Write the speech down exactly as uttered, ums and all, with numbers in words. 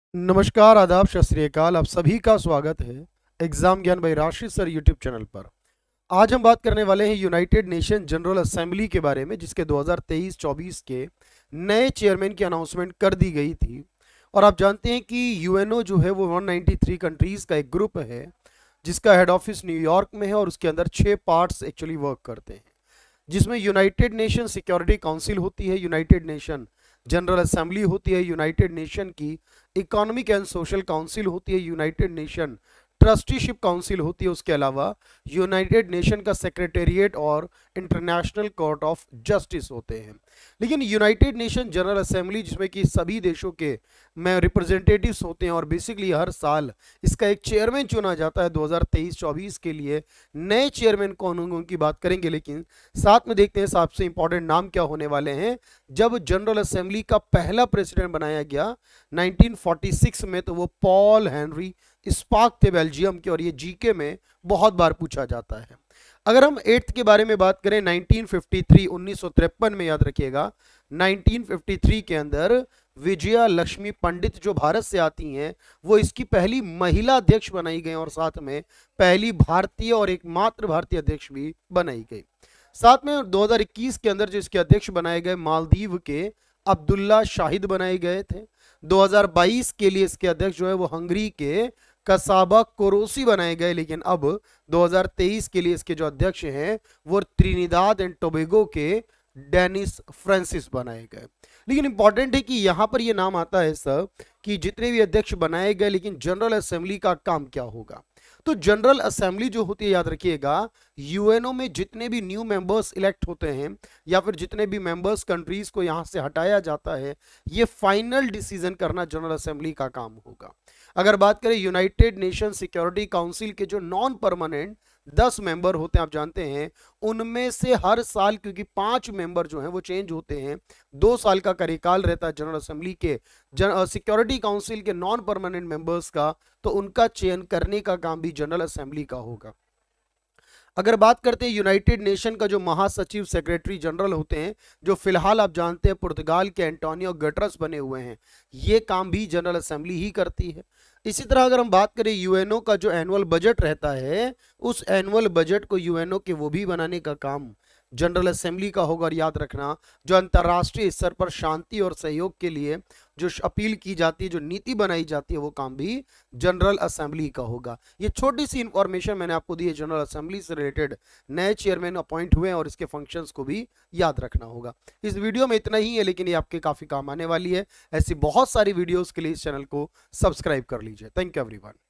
नमस्कार, आदाब, सत श्री अकाल। आप सभी का स्वागत है एग्जाम ज्ञान बाई राशि सर यूट्यूब चैनल पर। आज हम बात करने वाले हैं यूनाइटेड नेशन जनरल असेंबली के बारे में, जिसके दो हज़ार तेईस चौबीस के नए चेयरमैन की अनाउंसमेंट कर दी गई थी। और आप जानते हैं कि यूएनओ जो है वो एक सौ तिरानवे कंट्रीज का एक ग्रुप है, जिसका हेड ऑफिस न्यूयॉर्क में है और उसके अंदर छः पार्ट्स एक्चुअली वर्क करते हैं, जिसमें यूनाइटेड नेशन सिक्योरिटी काउंसिल होती है, यूनाइटेड नेशन जनरल असेंबली होती है, यूनाइटेड नेशन की इकोनॉमिक एंड सोशल काउंसिल होती है, यूनाइटेड नेशन ट्रस्टीशिप काउंसिल होती है, उसके अलावा यूनाइटेड नेशन का सेक्रेटेरिएट और इंटरनेशनल कोर्ट ऑफ जस्टिस होते हैं। लेकिन यूनाइटेड नेशन जनरल असेंबली, जिसमें कि सभी देशों के में रिप्रेजेंटेटिव्स होते हैं और बेसिकली हर साल इसका एक चेयरमैन चुना जाता है। दो हज़ार तेईस चौबीस के लिए नए चेयरमैन कौन होंगे उनकी बात करेंगे, लेकिन साथ में देखते हैं सबसे इंपॉर्टेंट नाम क्या होने वाले हैं। जब जनरल असेंबली का पहला प्रेसिडेंट बनाया गया नाइनटीन फोर्टी सिक्स में, तो वो पॉल हेनरी स्पार्क थे बेल्जियम के, और ये जीके में बहुत बार पूछा जाता है। अगर हम एट्थ के बारे में बात करें, नाइनटीन फिफ्टी थ्री उन्नीस सौ तिरपन में, याद रखिएगा नाइनटीन फिफ्टी थ्री के अंदर विजया लक्ष्मी पंडित जो भारत से आती हैं, वो इसकी पहली महिला अध्यक्ष बनाई गई और साथ में पहली भारतीय और एकमात्र भारतीय अध्यक्ष भी बनाई गई। साथ में दो हज़ार इक्कीस के अंदर जो इसके अध्यक्ष बनाए गए मालदीव के अब्दुल्ला शाहिद बनाए गए थे। दो हज़ार बाईस के लिए इसके अध्यक्ष जो है वो हंगरी के कसाबा कोरोसी बनाए गए, लेकिन अब दो हज़ार तेईस के लिए इसके जो अध्यक्ष हैं वो त्रिनिदाद एंड टोबैगो के डेनिस फ्रांसिस बनाए गए। लेकिन इंपॉर्टेंट है कि यहां पर यह नाम आता है सर कि जितने भी अध्यक्ष बनाए गए, लेकिन जनरल असेंबली का काम क्या होगा। तो जनरल असेंबली जो होती है, याद रखिएगा, यूएनओ में जितने भी न्यू मेंबर्स इलेक्ट होते हैं या फिर जितने भी मेंबर्स कंट्रीज को यहां से हटाया जाता है, ये फाइनल डिसीजन करना जनरल असेंबली का काम होगा। अगर बात करें यूनाइटेड नेशन सिक्योरिटी काउंसिल के जो नॉन परमानेंट दस मेंबर होते हैं, आप जानते हैं, उनमें से हर साल, क्योंकि पांच मेंबर जो हैं वो चेंज होते हैं, दो साल का कार्यकाल रहता है जनरल असेंबली के सिक्योरिटी काउंसिल के नॉन परमानेंट मेंबर्स का, तो उनका चयन करने का काम भी जनरल असेंबली का होगा। अगर बात करते हैं यूनाइटेड नेशन का जो महासचिव सेक्रेटरी जनरल होते हैं, जो फिलहाल आप जानते हैं पुर्तगाल के एंटोनियो गुटेरेस बने हुए हैं, ये काम भी जनरल असेंबली ही करती है। इसी तरह अगर हम बात करें यूएनओ का जो एनुअल बजट रहता है, उस एनुअल बजट को यूएनओ के वो भी बनाने का काम जनरल असेंबली का होगा। और याद रखना, जो अंतर्राष्ट्रीय स्तर पर शांति और सहयोग के लिए जो अपील की जाती है, जो नीति बनाई जाती है, वो काम भी जनरल असेंबली का होगा। ये छोटी सी इंफॉर्मेशन मैंने आपको दी है जनरल असेंबली से रिलेटेड। नए चेयरमैन अपॉइंट हुए हैं और इसके फंक्शंस को भी याद रखना होगा। इस वीडियो में इतना ही है, लेकिन ये आपके काफी काम आने वाली है। ऐसी बहुत सारी वीडियोस के लिए इस चैनल को सब्सक्राइब कर लीजिए। Thank you everyone.